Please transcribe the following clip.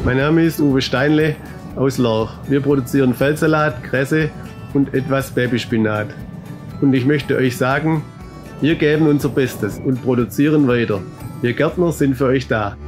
Mein Name ist Uwe Steinle aus Lorch. Wir produzieren Feldsalat, Kresse und etwas Babyspinat. Und ich möchte euch sagen, wir geben unser Bestes und produzieren weiter. Wir Gärtner sind für euch da.